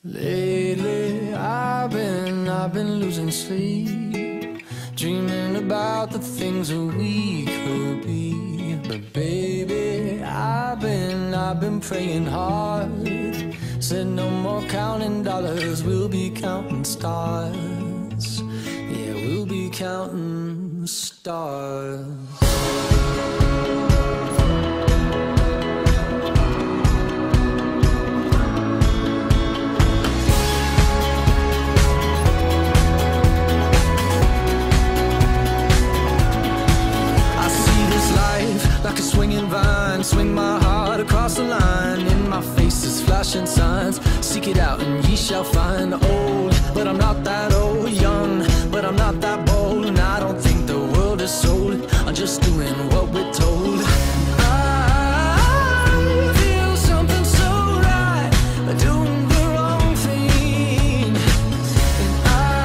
Lately, I've been losing sleep, dreaming about the things that we could be. But baby, I've been praying hard. Said no more counting dollars, we'll be counting stars. Yeah, we'll be counting stars. Like a swinging vine, swing my heart across the line. In my face is flashing signs. Seek it out and ye shall find. Old, but I'm not that old. Young, but I'm not that bold. And I don't think the world is sold. I'm just doing what we're told. I feel something so right, but doing the wrong thing. And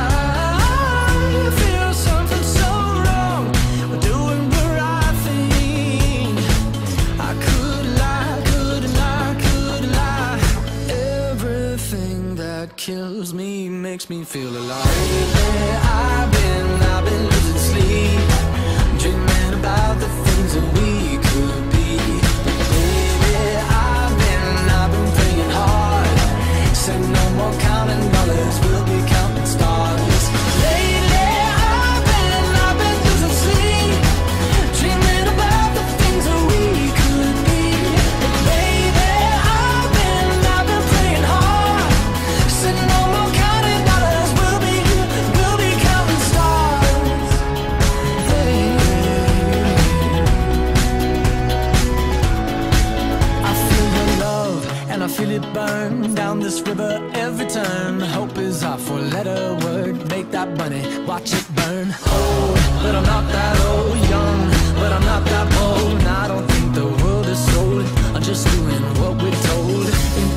I feel something so wrong, but doing the right thing. I could lie, couldn't lie, couldn't lie. Everything that kills me makes me feel alive. Lately, I've been losing sleep, dreaming about the things that we could be. But baby, I've been praying hard. Said no more counting dollars, we'll be counting stars. Lately, I've been losing sleep, dreaming about the things that we could be. But baby, I've been praying hard. Said no more counting dollars, we'll be counting stars. Hey. I feel your love and I feel it burn down this river every turn. Hope is our four-letter word. Make that money, watch it burn. Old, but I'm not that old. Young, but I'm not that bold. And I don't think the world is sold. I'm just doing what we're told. And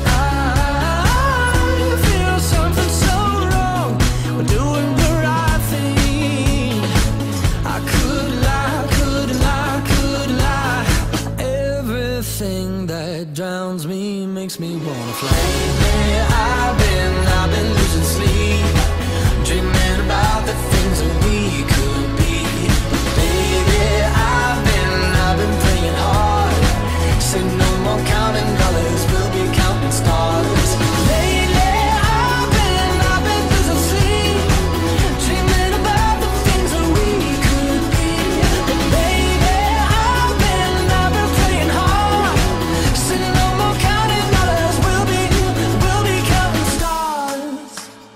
I feel something so wrong. We're doing the right thing. I could lie, couldn't lie, couldn't lie. Everything that drowns me makes me wanna fly. Lately, I've been losing sleep, dreaming about the things that we could be. But baby, I've been praying hard. Said no more counting dollars, we'll be counting stars. Lately, I've been losing sleep, dreaming about the things that we could be. But baby, I've been praying hard. Said no more counting dollars, we'll be counting stars.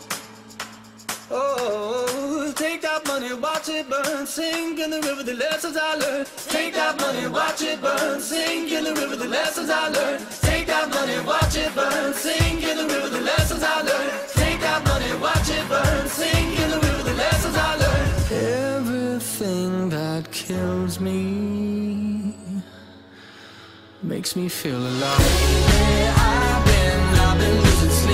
Oh, take that money, watch it burn, sink in the river, the lessons I learned. Take that money, watch it burn, sink in the river, the lessons I learned. Take that money, watch it burn, sink in the river, the lessons I learned. Take that money, watch it burn, sink in the river, the lessons I learned. Everything that kills me makes me feel alive. Lately, I've been losing sleep.